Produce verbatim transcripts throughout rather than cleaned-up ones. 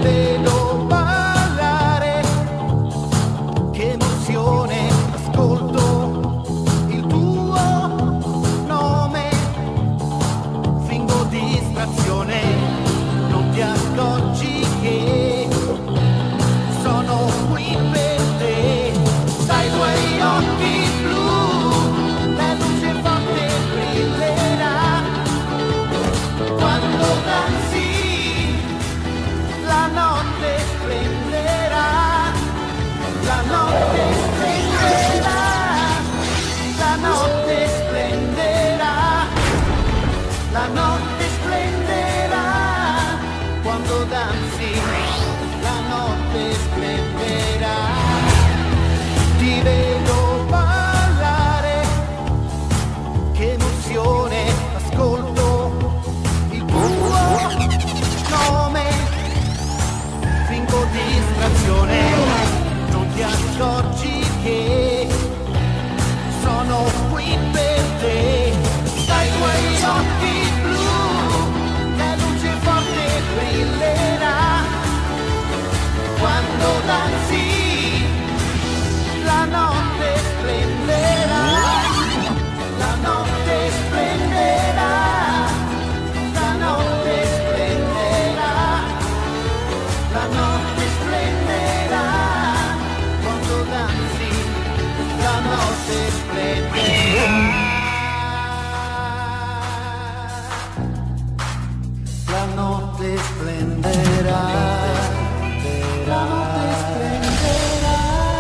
vedo ballare, che emozione, ascolto il tuo nome, fingo distrazione, non ti accorgi che sono qui per te, dai tuoi occhi blu, la luce forte brillerà, quando danzi la notte splenderà, la notte splenderà, la notte splenderà, la notte splenderà, quando danzi la notte splenderà. Ti vedo ballare, che emozione, ascolto il tuo nome, fingo distrazione, non ti accorgi che sono qui per te, dai tuoi occhi blu, la luce forte brillerà, quando danzi la notte splenderà, la notte splenderà, la notte splenderà, la notte splenderà, quando danzi la notte splenderà, la notte splenderà, la notte splenderà,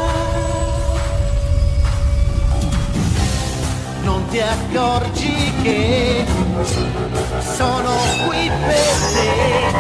non ti accorgi che sono qui per te.